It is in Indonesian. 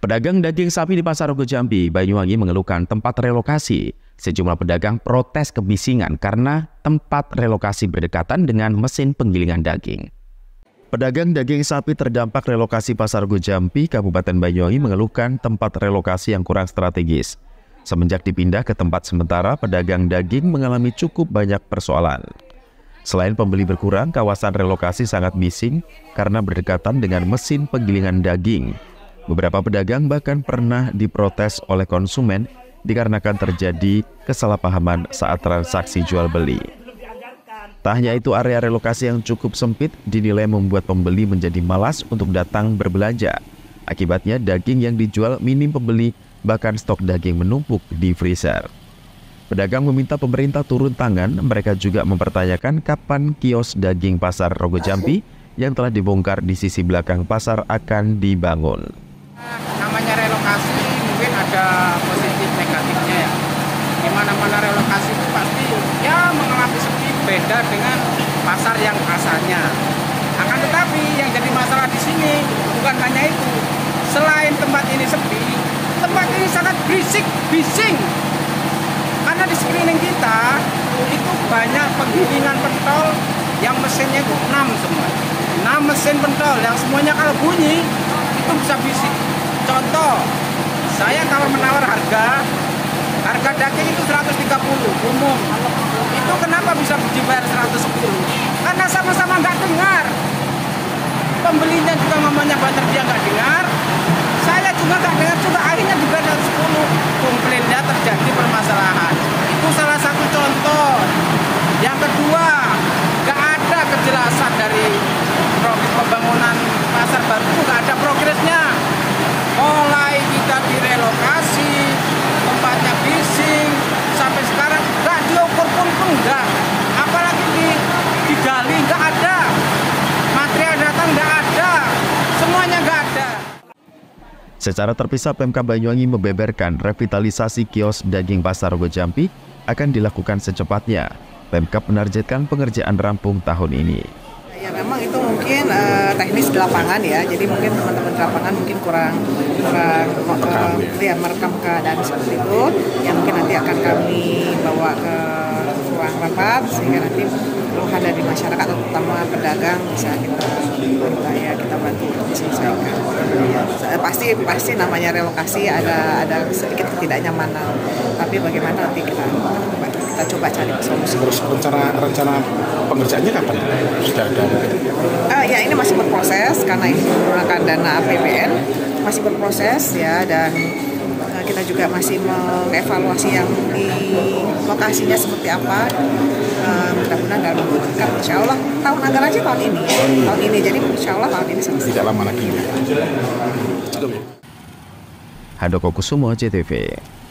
Pedagang daging sapi di Pasar Rogo Jambi, Banyuwangi mengeluhkan tempat relokasi. Sejumlah pedagang protes kemisingan karena tempat relokasi berdekatan dengan mesin penggilingan daging. Pedagang daging sapi terdampak relokasi Pasar Rogo Jambi, Kabupaten Banyuwangi mengeluhkan tempat relokasi yang kurang strategis. Semenjak dipindah ke tempat sementara, pedagang daging mengalami cukup banyak persoalan. Selain pembeli berkurang, kawasan relokasi sangat bising karena berdekatan dengan mesin penggilingan daging. Beberapa pedagang bahkan pernah diprotes oleh konsumen dikarenakan terjadi kesalahpahaman saat transaksi jual-beli. Tak hanya itu, area relokasi yang cukup sempit dinilai membuat pembeli menjadi malas untuk datang berbelanja. Akibatnya daging yang dijual minim pembeli, bahkan stok daging menumpuk di freezer. Pedagang meminta pemerintah turun tangan. Mereka juga mempertanyakan kapan kios daging Pasar Rogo Jambi yang telah dibongkar di sisi belakang pasar akan dibangun. Namanya relokasi mungkin ada positif negatifnya ya. Di mana-mana relokasi itu pasti ya mengalami sepi, beda dengan pasar yang asalnya. Akan tetapi yang jadi masalah di sini bukan hanya itu. Selain tempat ini sepi, tempat ini sangat bising. Karena di screening kita itu banyak penggilingan pentol yang mesinnya itu 6 semua. 6 mesin pentol yang semuanya kalau bunyi itu bisa bising. Contoh, saya kalau menawar harga daging itu 130 umum. Itu kenapa bisa dibayar 110? Karena sama-sama nggak dengar. Pembelinya juga ngomongnya banyak, dia nggak dengar. Saya juga nggak dengar, juga akhirnya dibayar 110. Komplainnya terjadi permasalahan. Itu salah satu contoh. Yang kedua, nggak ada kejelasan dari progres pembangunan pasar baru itu, nggak ada progresnya. Mulai kita direlokasi, tempatnya bising, sampai sekarang nggak diukur pun enggak. Apalagi digali nggak ada, material datang nggak ada, semuanya nggak ada. Secara terpisah, Pemkab Banyuwangi membeberkan revitalisasi kios daging Pasar Rogo Jambi akan dilakukan secepatnya. Pemkab menargetkan pengerjaan rampung tahun ini. Ya memang itu mungkin teknis di lapangan ya, jadi mungkin teman-teman di lapangan mungkin kurang merekam keadaan seperti itu, yang mungkin nanti akan kami bawa ke ruang rapat sehingga nanti keluhan dari masyarakat terutama pedagang bisa kita bantu untuk diselesaikan. Pasti namanya relokasi ada sedikit ketidaknyamanan, tapi bagaimana nanti kita coba cari solusi. Terus rencana pengerjaannya kapan? Sudah ada? Ya ini masih berproses karena ini menggunakan dana APBN, masih berproses ya, dan kita juga masih mengevaluasi yang di lokasinya seperti apa. Mudah-mudahan dalam waktu dekat, insya Allah tahun anggaran aja tahun ini, jadi insya Allah tahun ini selesai. Tidak lama lagi. Handoko Kusumo, JTV.